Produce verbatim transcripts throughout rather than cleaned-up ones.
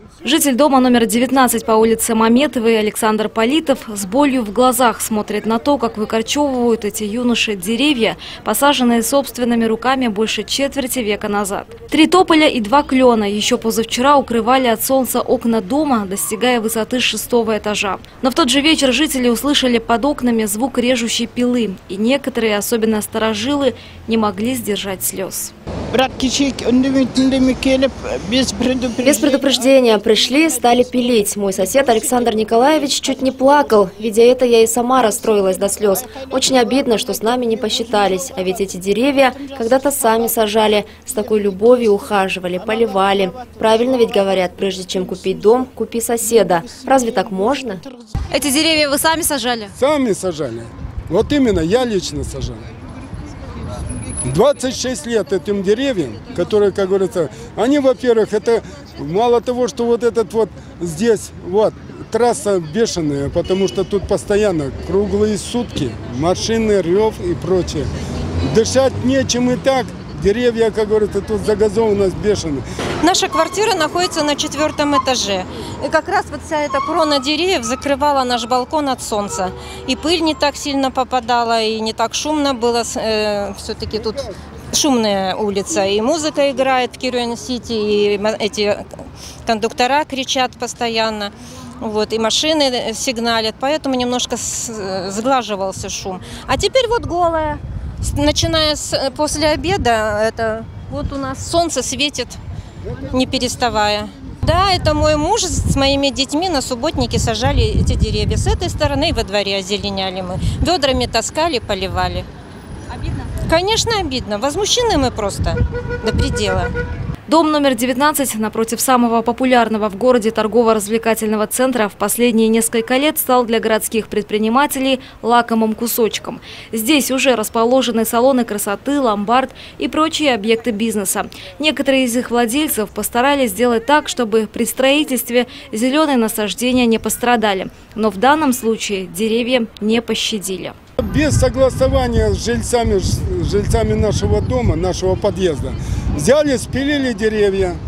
Житель дома номер девятнадцать по улице Маметовой Александр Политов с болью в глазах смотрит на то, как выкорчевывают эти юноши деревья, посаженные собственными руками больше четверти века назад. Три тополя и два клена еще позавчера укрывали от солнца окна дома, достигая высоты шестого этажа. Но в тот же вечер жители услышали под окнами звук режущей пилы, и некоторые, особенно старожилы, не могли сдержать слез. Без предупреждения пришли, стали пилить. Мой сосед Александр Николаевич чуть не плакал. Видя это, я и сама расстроилась до слез. Очень обидно, что с нами не посчитались. А ведь эти деревья когда-то сами сажали, с такой любовью ухаживали, поливали. Правильно ведь говорят, прежде чем купить дом, купи соседа. Разве так можно? Эти деревья вы сами сажали? Сами сажали. Вот именно, я лично сажал. двадцать шесть лет этим деревьям, которые, как говорится, они, во-первых, это мало того, что вот этот вот здесь, вот, трасса бешеная, потому что тут постоянно круглые сутки, машины, рев и прочее. Дышать нечем и так, деревья, как говорится, тут загазованность бешеная. Наша квартира находится на четвертом этаже. И как раз вот вся эта крона деревьев закрывала наш балкон от солнца. И пыль не так сильно попадала, и не так шумно было. Э, все-таки тут шумная улица. И музыка играет в Кирюэн-Сити, и эти кондуктора кричат постоянно. Вот, и машины сигналят, поэтому немножко сглаживался шум. А теперь вот голая. Начиная с, после обеда, это вот у нас солнце светит, не переставая. Да, это мой муж с моими детьми на субботнике сажали эти деревья. С этой стороны во дворе озеленяли мы. Ведрами таскали, поливали. Обидно? Конечно, обидно. Возмущены мы просто до предела. Дом номер девятнадцать напротив самого популярного в городе торгово-развлекательного центра в последние несколько лет стал для городских предпринимателей лакомым кусочком. Здесь уже расположены салоны красоты, ломбард и прочие объекты бизнеса. Некоторые из их владельцев постарались сделать так, чтобы при строительстве зеленые насаждения не пострадали. Но в данном случае деревья не пощадили. Без согласования с жильцами, с жильцами нашего дома, нашего подъезда, взяли, спилили деревья,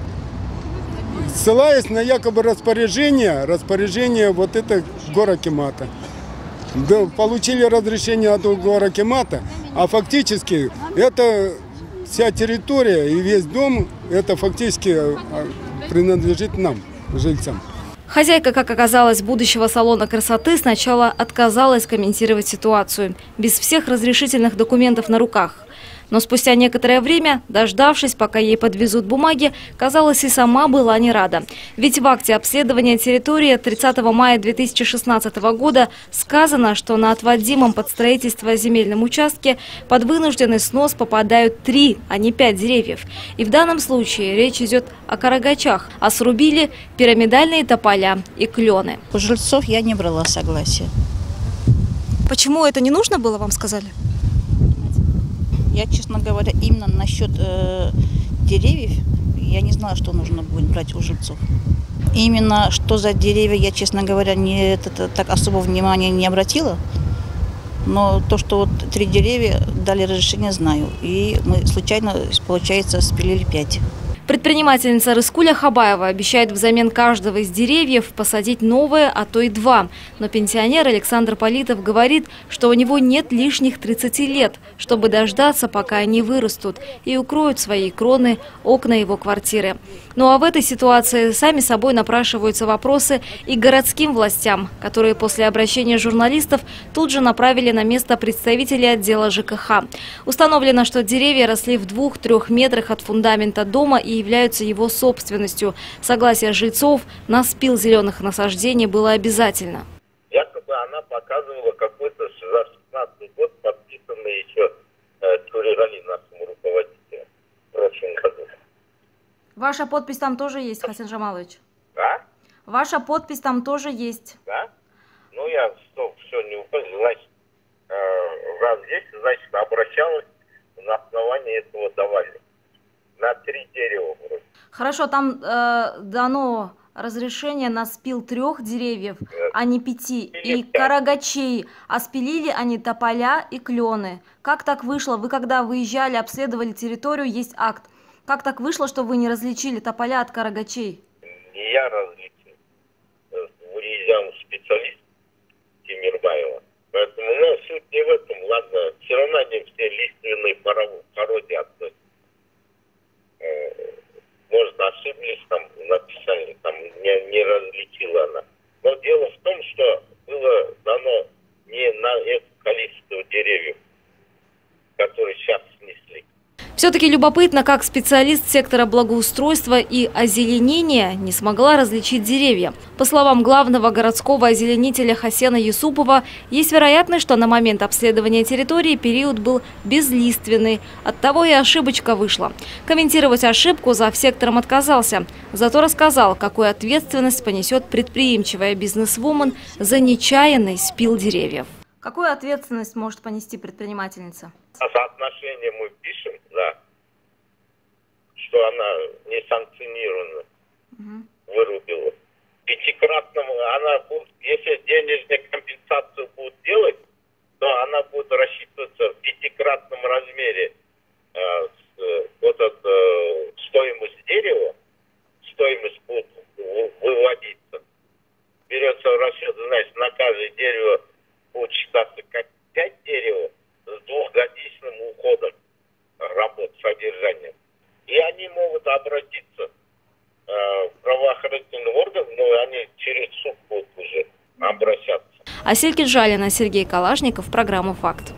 ссылаясь на якобы распоряжение, распоряжение вот это горакемата. Да, получили разрешение от горакемата, а фактически это вся территория и весь дом, это фактически принадлежит нам, жильцам. Хозяйка, как оказалось, будущего салона красоты сначала отказалась комментировать ситуацию, без всех разрешительных документов на руках. Но спустя некоторое время, дождавшись, пока ей подвезут бумаги, казалось, и сама была не рада. Ведь в акте обследования территории тридцатого мая две тысячи шестнадцатого года сказано, что на отводимом под строительство земельном участке под вынужденный снос попадают три, а не пять деревьев. И в данном случае речь идет о карагачах, а срубили пирамидальные тополя и клены. У жильцов я не брала согласия. Почему это не нужно было, вам сказали? Я, честно говоря, именно насчет э, деревьев, я не знала, что нужно будет брать у жильцов. Именно что за деревья, я, честно говоря, не, это, так особо внимания не обратила. Но то, что вот три деревья дали разрешение, знаю. И мы случайно, получается, спилили пять. Предпринимательница Рыскуля Хабаева обещает взамен каждого из деревьев посадить новое, а то и два. Но пенсионер Александр Политов говорит, что у него нет лишних тридцати лет, чтобы дождаться, пока они вырастут и укроют своей кроны окна его квартиры. Ну а в этой ситуации сами собой напрашиваются вопросы и городским властям, которые после обращения журналистов тут же направили на место представителей отдела ЖКХ. Установлено, что деревья росли в двух-трех метрах от фундамента дома и являются его собственностью. Согласие жильцов на спил зеленых насаждений было обязательно. Якобы она показывала какой-то за шестнадцатый год подписанный еще э, Тюрегали нашему руководителю в прошлом году. Ваша подпись там тоже есть, Хасен Жамалович? Да? Ваша подпись там тоже есть. Да? Ну я что, все не уходил, значит, э, раз здесь, значит, обращалась на основании этого давали. На три дерева вроде. Хорошо, там э, дано разрешение на спил трех деревьев, а не пяти, и карагачей, а спилили они тополя и клены. Как так вышло? Вы когда выезжали, обследовали территорию, есть акт. Как так вышло, что вы не различили тополя от карагачей? не я различил. Выезжал специалист Тимирбаева. Поэтому, ну, суть не в этом, ладно. Все равно они все лиственные породе относятся. Может, ошиблись, там, написали, там, не, не различила она. Но дело в том, что было дано не на это количество деревьев, которые сейчас снесли. Все-таки любопытно, как специалист сектора благоустройства и озеленения не смогла различить деревья. По словам главного городского озеленителя Хасена Юсупова, есть вероятность, что на момент обследования территории период был безлиственный. Оттого и ошибочка вышла. Комментировать ошибку завсектором отказался. Зато рассказал, какую ответственность понесет предприимчивая бизнесвумен за нечаянный спил деревьев. Какую ответственность может понести предпринимательница? А соотношение мы пишем, да, что она несанкционированно угу. вырубила. Пятикратному она будет, если денежную компенсацию будет делать, то она будет рассчитываться в пятикратном размере э, с, вот от, э, стоимость дерева, стоимость будет выводиться. Берется в расчет, значит, на каждое дерево будет считаться как пять деревьев с двухгодичным уходом работ, содержания. И они могут обратиться э, в правоохранительный орган, но они через суд будут уже обращаться. Асель Киджалина, Сергей Калашников, программа «Факт».